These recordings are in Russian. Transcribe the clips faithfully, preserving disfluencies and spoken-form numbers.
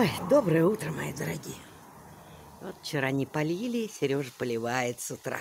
Ой, доброе утро, мои дорогие. Вот вчера не полили, Сережа поливает с утра.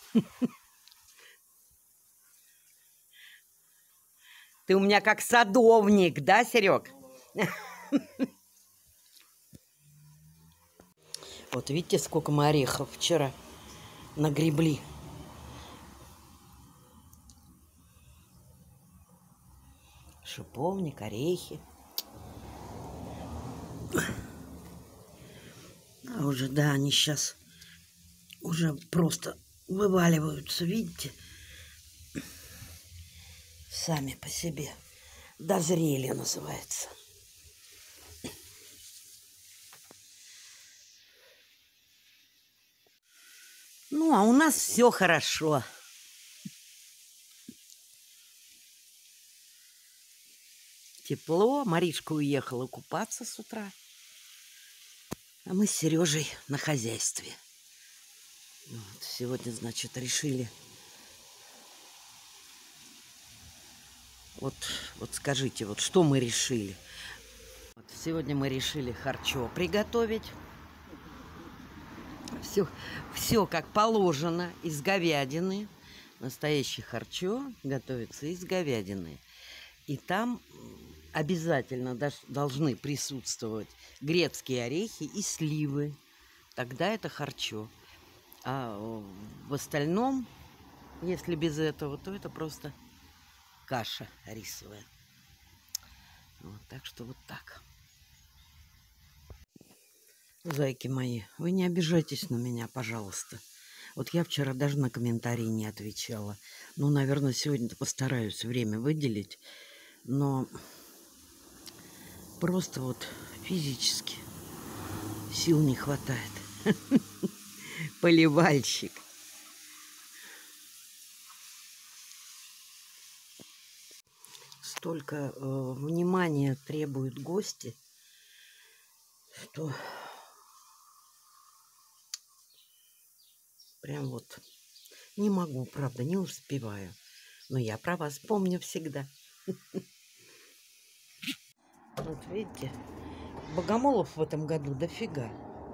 Ты у меня как садовник, да, Серег? Вот видите, сколько мы орехов вчера нагребли. Шиповник, орехи. А уже, да, они сейчас уже просто вываливаются, видите? Сами по себе. Дозрели, называется. Ну, а у нас все хорошо. Тепло. Маришка уехала купаться с утра. А мы с Сережей на хозяйстве. Вот, сегодня, значит, решили... Вот, вот скажите, вот что мы решили? Вот, сегодня мы решили харчо приготовить. Все, все как положено, из говядины. Настоящий харчо готовится из говядины. И там обязательно должны присутствовать грецкие орехи и сливы. Тогда это харчо. А в остальном, если без этого, то это просто каша рисовая. Вот, так что вот так. Зайки мои, вы не обижайтесь на меня, пожалуйста. Вот я вчера даже на комментарии не отвечала. Ну, наверное, сегодня-то постараюсь время выделить. Но просто вот физически сил не хватает. Поливальщик. Столько э, внимания требуют гости, что прям вот не могу, правда, не успеваю. Но я про вас помню всегда. Вот видите, богомолов в этом году дофига.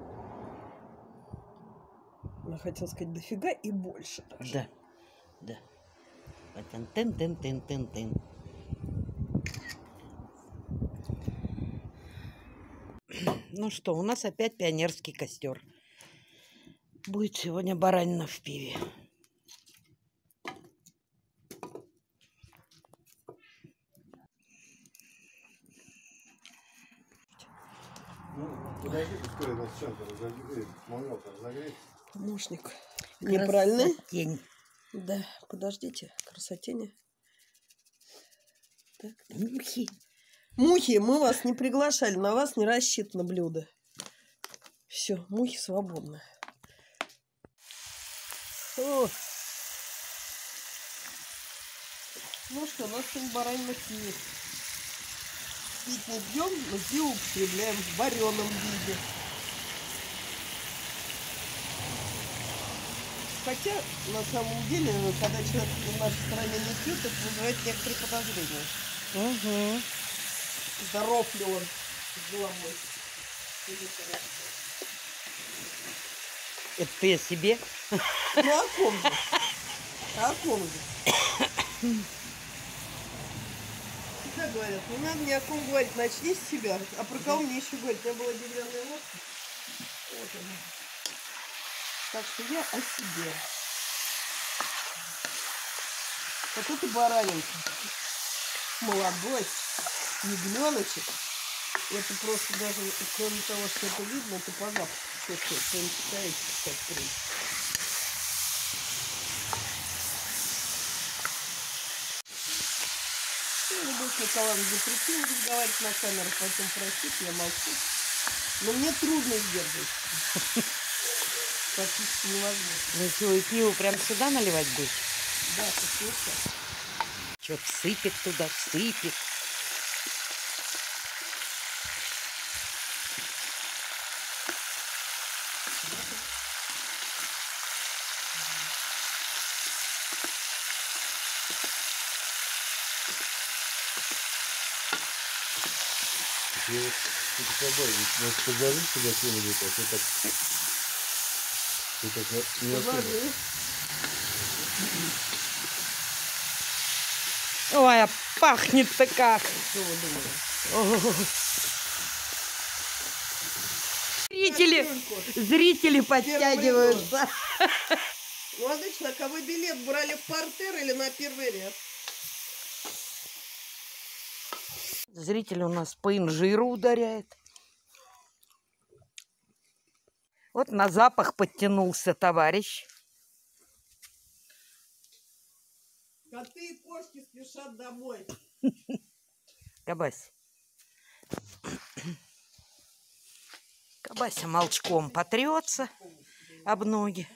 Я хотела сказать дофига и больше даже. Да, да. Тын-тын-тын-тын-тын. Ну что, у нас опять пионерский костер. Будет сегодня баранина в пиве. Подожди, пускай нас чем-то разогреет, самовел-то разогреется. Помощник. Неправильно. Тень. Да, подождите, красотень. Так, так. Мухи. Мухи, мы вас не приглашали, на вас не рассчитано блюдо. Все, мухи свободны. О. Ну что, у нас сегодня баранина в пиве. Пить не пьем, но пиво употребляем в вареном виде. Хотя, на самом деле, когда человек в нашей стране не пьет, это вызывает некоторые подозрения. Угу. Здоров ли он с головой? Это ты о себе? Ну, о ком же? О ком же? Всегда говорят, не надо ни о ком говорить, начни с себя. А про кого мне еще говорить? У меня была деревянная лодка. Вот она. Так что я о себе. Вот это баранинка. Молодой. Ягненочек. Это просто даже, кроме того, что это видно, это по запаху. Вы не читаете, как принято. Любовь Николаевна запретила разговаривать на камеру, потом просит, я молчу. Но мне трудно сдерживать. Практически невозможно. Ну что, и пиво прям сюда наливать будешь? Да, послушай. Что-то сыпет туда, сыпет. Пиво. Ты такой, может, подложить сюда что-нибудь, а то так... Ты так не особо. Положи. Ой, а пахнет-то как. Что вы думали? О. Зрители, Кастрюльку. зрители подтягиваются. Ну, отлично. А вы билет брали в партер или на первый ряд? Зритель у нас по инжиру ударяет. Вот на запах подтянулся товарищ. Коты и кошки спешат домой. Кабась. Кабася молчком потрется об ноги.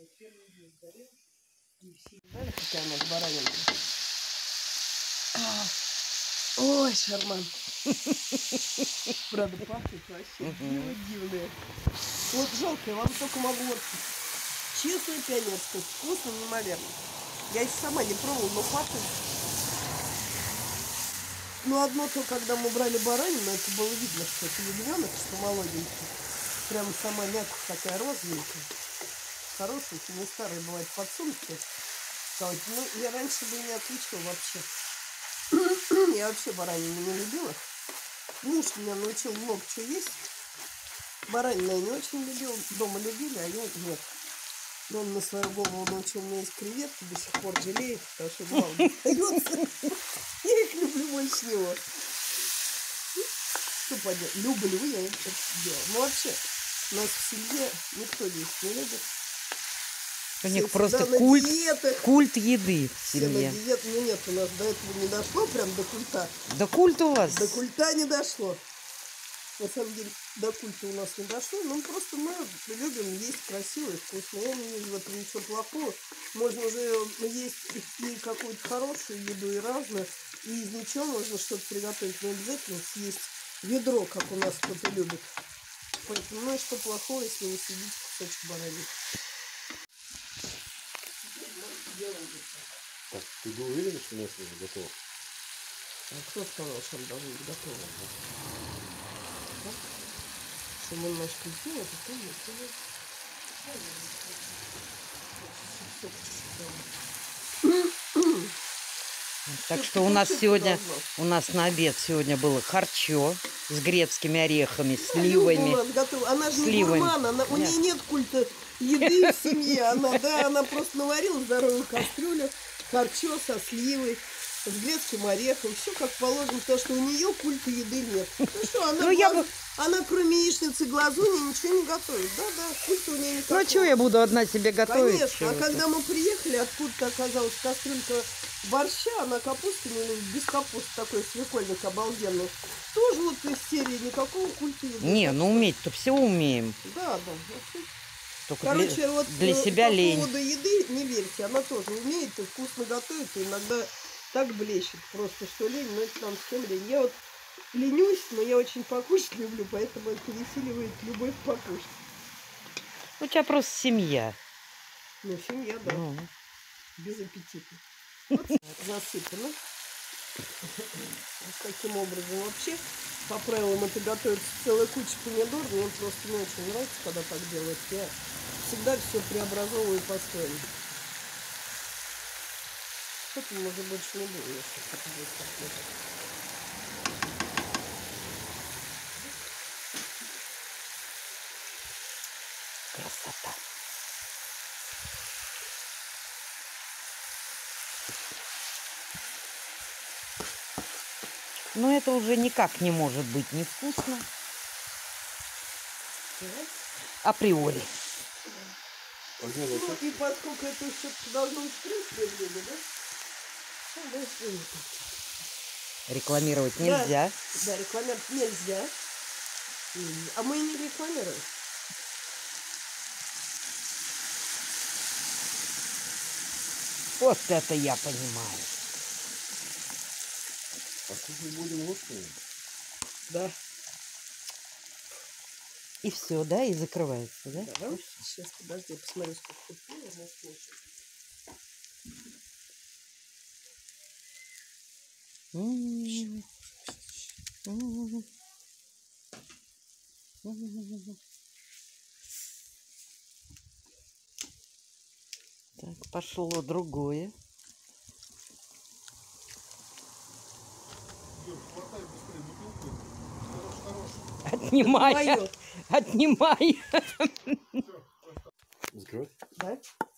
Знаете, какая у нас баранина? Ой, шарман. Правда, пахнет вообще диво-дивное. Вот жалко, я вам только могу вот честно пионерское, вкусно, неимоверно. Я еще сама не пробовала, но пахнет. Но одно то, когда мы брали баранину, это было видно, что это ягненок, что молоденький. Прям сама мякоть такая розовенькая. Хорошенькая, не старые бывают подсунки. Ну, я раньше бы не отличила вообще. Я вообще баранину не любила. Муж меня научил много чего есть. Баранину я не очень любила. Дома любили, а я нет. Но он на свою голову научил меня есть креветки, до сих пор жалеет, потому что мало достается. Я их люблю больше него. Что поделать? Люблю я это делаю. Ну вообще, у нас в семье никто есть не любит. У них Все просто всегда на культ, диетах. культ еды в Все на семье. диет. Ну нет, у нас до этого не дошло, прям до культа. Да культ у вас. До культа не дошло. На самом деле, до культа у нас не дошло. Ну, просто мы любим есть красиво и вкусно. Я не вижу в этом ничего плохого. Можно уже есть и какую-то хорошую еду, и разную. И из ничего можно что-то приготовить. Но обязательно съесть ведро, как у нас кто-то любит. Поэтому, ну и что плохого, если вы съедите кусочек баранины. Так, ты был уверен, что мясо уже готово? А кто сказал, что он должен быть готов? Что мы немножко сделаем, а потом мы Так что у нас сегодня, у нас на обед сегодня было харчо с грецкими орехами, сливами. Она же не Сливами. гурман, она, у нее нет культа еды в семье. Она, да, она просто наварила здоровую кастрюлю, харчо со сливой, с грецким орехом. Все как положено, потому что у нее культа еды нет. Ну что, она, Ну, я глаз... бы- она кроме яичницы глазуни ничего не готовит. Да, да, культа у нее никакого. Ну, а что я буду одна себе готовить? Конечно, Чё а это? когда мы приехали, откуда-то оказалась кастрюлька борща, она капуста не любит, без капусты такой свекольник обалденный. Тоже вот из серии никакого культа еды. Не, ну уметь-то все умеем. Да, да. вообще. Только Короче, для, вот для э, себя по лень. поводу еды не верьте, она тоже умеет и вкусно готовит, и иногда так блещет. Просто что лень, но это там с кем лень. Я вот ленюсь, но я очень покушать люблю, поэтому это пересиливает любовь покушать. У тебя просто семья. Ну, семья, да. Ну. Без аппетита. Вот засыпано. Вот таким образом вообще, по правилам, это готовится целая куча помидор. Мне просто не очень нравится, когда так делают. Я всегда все преобразовываю по-своему. Что-то мы уже больше не будем, если это будет так. Красота. Но это уже никак не может быть невкусно. Априори. Ну, и поскольку это все-таки должно быть принципе блюдо, да? Ну, да, принято. Рекламировать нельзя. Да, да, рекламировать нельзя. А мы и не рекламируем. Вот это я понимаю. А кушать будем ложками? Да. И все, да, и закрывается, да? Да, да. Сейчас, подожди, я посмотрю, сколько тут можно слушать. М-м-м. М-м-м. Так, пошло другое. Отнимай, Моё. отнимай. Закрывать? Да?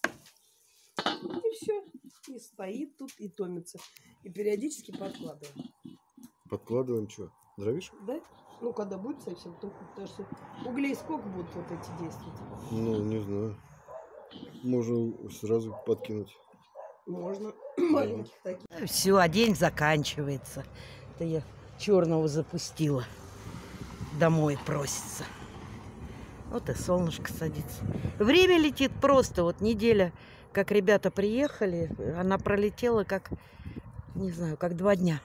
И все. И стоит тут, и томится. И периодически подкладываем. Подкладываем что? Дровишек? Да? Ну, когда будет совсем только, потому что углей сколько будут вот эти действовать? Ну, не знаю. Можно сразу подкинуть. Можно. Маленьких таких. Все, а день заканчивается. Это я черного запустила. Домой просится. Вот и солнышко садится. Время летит просто. Вот неделя, как ребята приехали, она пролетела как, не знаю, как два дня.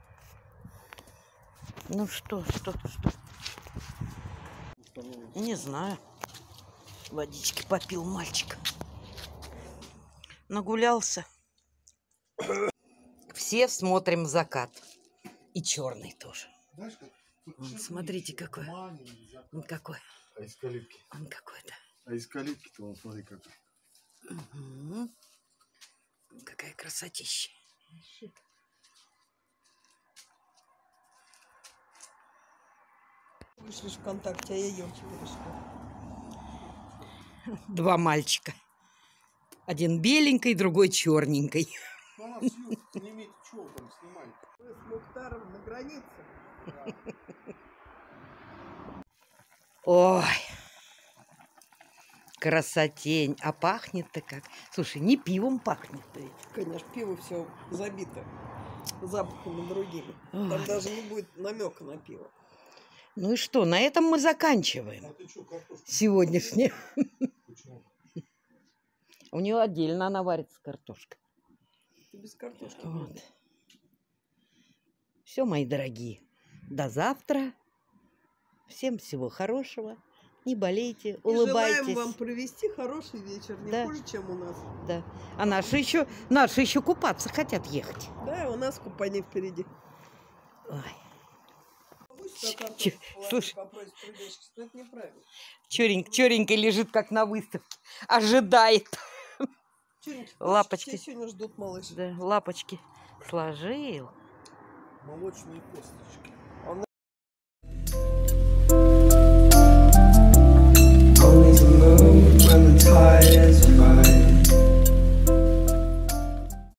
Ну что, что, что? Не знаю. Водички попил мальчик. Нагулялся. Все смотрим закат. И черный тоже. Вон, смотрите, какой. Он какой. А из калитки? Он какой-то. А из калитки-то вон, смотри, какой. Угу. Какая красотища. Вышли в ВКонтакте, а я елки перешла. Два мальчика. Один беленький, другой черненький. Она съемки не имеет, чего там снимать? Мы с Мухтаром на границе. Ой. Красотень. А пахнет-то как. Слушай, не пивом пахнет-то ведь. Конечно, пиво все забито запахами другими. Там Ой. даже не будет намека на пиво. Ну и что, на этом мы заканчиваем. А ты что, картошку? Сегодняшнее. Почему? У нее отдельно она варится картошка. Ты без картошки. Вот. Все, мои дорогие. До завтра. Всем всего хорошего. Не болейте, И улыбайтесь. желаем вам провести хороший вечер. Не Да. хуже, чем у нас. Да. А наши еще, наши еще купаться хотят ехать. Да, у нас купание впереди. Ой. Пусть на Чё, картошку положить, слушай. попросит прибежки, что это неправильно. Черенько, черенько лежит, как на выставке. Ожидает. Чё-нибудь Лапочки. все сегодня ждут малыш. Да, лапочки сложил. Молочные косточки.